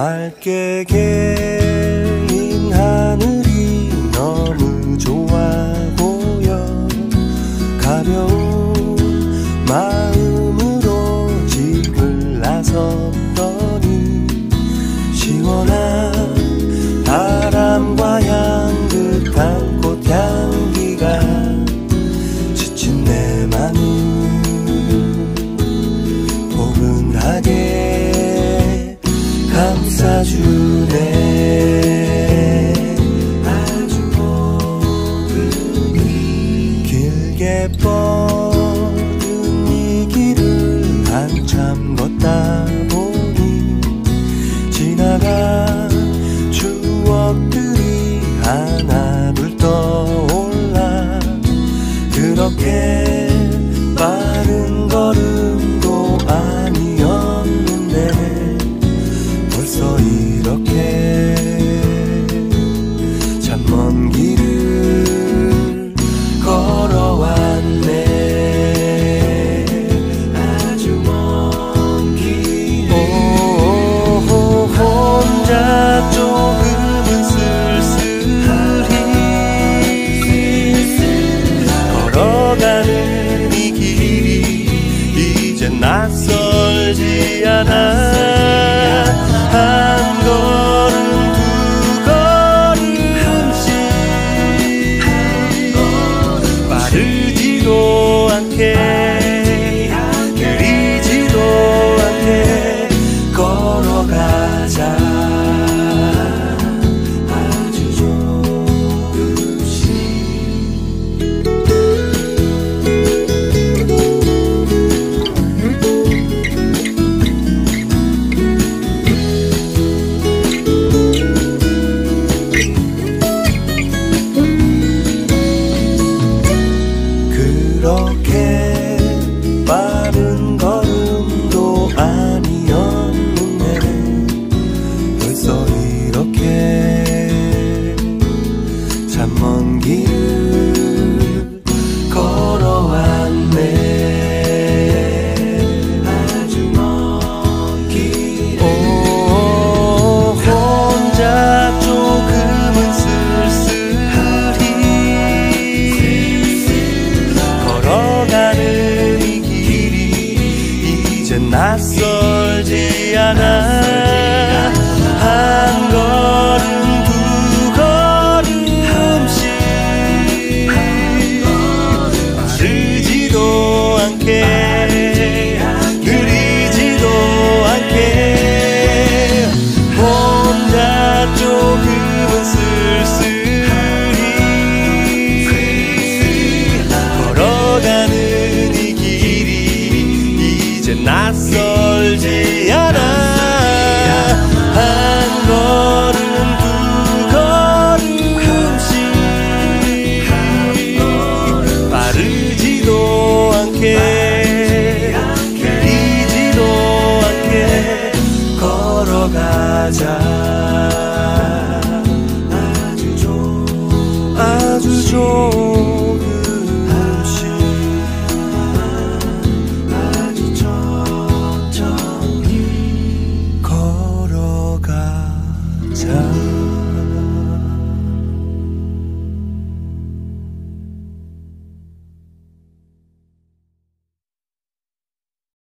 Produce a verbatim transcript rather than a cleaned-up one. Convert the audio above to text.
맑게 개인 하늘이 너무 좋아 보여. 가벼운 마음으로 집을 나섰더니 시원한 바람과 향긋한 꽃향기가 지친 내 맘을 포근하게 감싸주네. 아주 포근히 길게 뻗은 이 길을 한참 걷다 보니 지나간 추억들이 하나둘 떠올라. 그렇게 빠른 걸음도 아니었는데 벌써 이렇게 참 먼 길을 걸어왔네. 아주 먼 길. 오, 혼자 조금은 쓸쓸히 걸어가는 이 길이 이제 낯설지 않아. 한 걸음 두 걸음씩 빠르지도 않게 느리지도 않게 걸어가자. 아주 조금씩. 그렇게 빠른 걸음도 아니었는데 벌써 이렇게 참 먼 길을 걸어왔네. 아주 먼 길. 오, 혼자 조금은 쓸쓸히 걸어가는 이 길이 이제 낯설지 않아. 한 걸음 두 걸음씩 빠르지도 않게 느리지도 않게 혼자 조금은 쓸쓸히 걸어가는 이 길이 이제 낯설지 않아. 한 걸음 두 걸음씩 빠르지도 않게 느리지도 않게 걸어가자. 아주 조 아주 조금씩 아주 천천히 걸어가자.